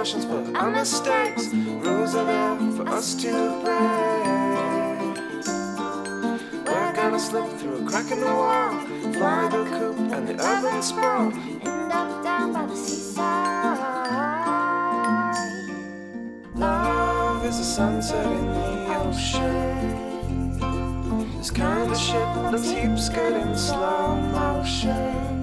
emotions, but our mistakes. Rules are there for us to break. We're gonna slip through a crack in the wall, fly the coop and the urban sprawl, end up down by the seaside. Love is a sunset in the ocean. This kind of shit looks heaps good in slow motion.